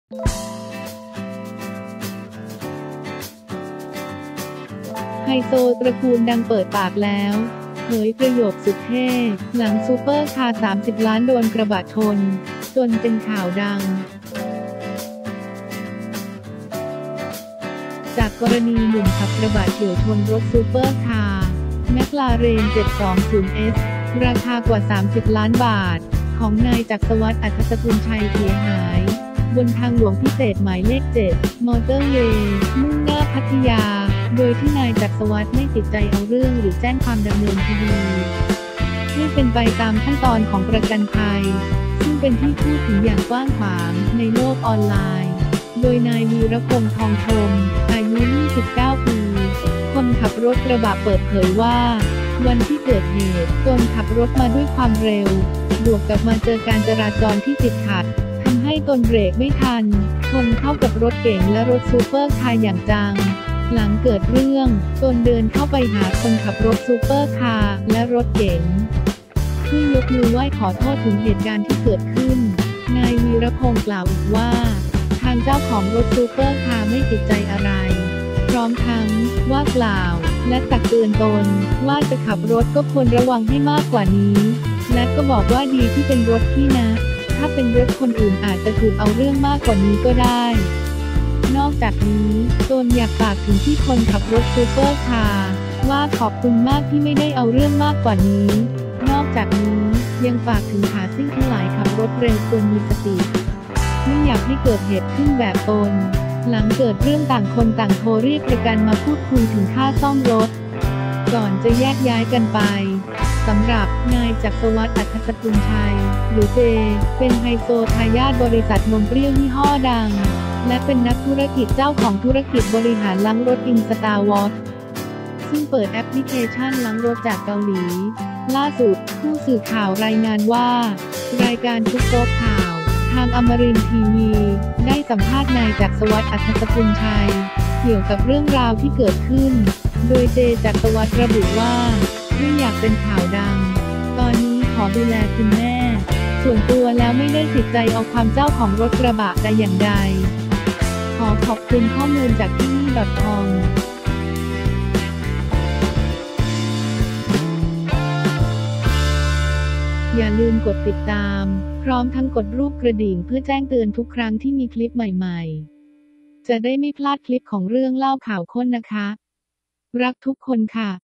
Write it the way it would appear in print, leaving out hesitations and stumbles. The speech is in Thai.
ไฮโซตระกูลดังเปิดปากแล้วเผยประโยคสุดเท่หลังซูเปอร์คาร์30 ล้านโดนกระบะชนจนเป็นข่าวดังจากกรณีหนุ่มขับกระบะเฉี่ยวชนรถซูเปอร์คาร์แมคลาเรน 720S ราคากว่า30 ล้านบาทของนายจักรวรรดิ อัครสกุลชัยเสียหายบนทางหลวงพิเศษหมายเลข 7 มอเตอร์เวย์มุ่งหน้าพัทยาโดยที่นายจักรวรรดิไม่ติดใจเอาเรื่องหรือแจ้งความดำเนินคดีให้เป็นไปตามขั้นตอนของประกันภัยซึ่งเป็นที่พูดถึงอย่างกว้างขวางในโลกออนไลน์โดยนายวีรพงษ์ทองชมอายุ 29 ปีคนขับรถกระบะเปิดเผยว่าวันที่เกิดเหตุตนขับรถมาด้วยความเร็วบวกกับมาเจอการจราจรที่ติดขัดทำให้ตนเบรกไม่ทันชนเข้ากับรถเก๋งและรถซูเปอร์คาร์อย่างจังหลังเกิดเรื่องตนเดินเข้าไปหาคนขับรถซูเปอร์คาร์และรถเก๋งเพื่อยกมือไหว้ขอโทษถึงเหตุการณ์ที่เกิดขึ้นนายวีรพงษ์กล่าวอีกว่าทางเจ้าของรถซูเปอร์คาร์ไม่ติดใจอะไรพร้อมทั้งว่ากล่าวและตักเตือนตนว่าจะขับรถก็ควรระวังให้มากกว่านี้และก็บอกว่าดีที่เป็นรถพี่นะถ้าเป็นรถคนอื่นอาจจะถูกเอาเรื่องมากกว่านี้ก็ได้นอกจากนี้ตนอยากฝากถึงที่คนขับรถซูเปอร์คาร์ว่าขอบคุณมากที่ไม่ได้เอาเรื่องมากกว่านี้นอกจากนี้ยังฝากถึงขาซิ่งทั้งหลายขับรถเร็วควรมีสติไม่อยากให้เกิดเหตุขึ้นแบบตนหลังเกิดเรื่องต่างคนต่างโทรเรียกประกันมาพูดคุยถึงค่าซ่อมรถก่อนจะแยกย้ายกันไปสำหรับนายจักรวรรดิ อัครสกุลชัยหรือเจเป็นไฮโซทายาทบริษัทนมเปรี้ยวยี่ห้อดังและเป็นนักธุรกิจเจ้าของธุรกิจบริหารล้างรถอินสตาร์วอชซึ่งเปิดแอปพลิเคชันล้างรถจากเกาหลีล่าสุดผู้สื่อข่าวรายงานว่ารายการทุกโต๊ะข่าวทางอมรินทร์ทีวีได้สัมภาษณ์นายจักรวรรดิ อัครสกุลชัยเกี่ยวกับเรื่องราวที่เกิดขึ้นโดยเจจักรวรรดิระบุว่าไม่อยากเป็นข่าวดังตอนนี้ขอดูแลคุณแม่ส่วนตัวแล้วไม่ได้ติดใจเอาความเจ้าของรถกระบะแต่อย่างใดขอขอบคุณข้อมูลจากที่นี่ .com อย่าลืมกดติดตามพร้อมทั้งกดรูปกระดิ่งเพื่อแจ้งเตือนทุกครั้งที่มีคลิปใหม่ๆจะได้ไม่พลาดคลิปของเรื่องเล่าข่าวข้นนะคะรักทุกคนค่ะ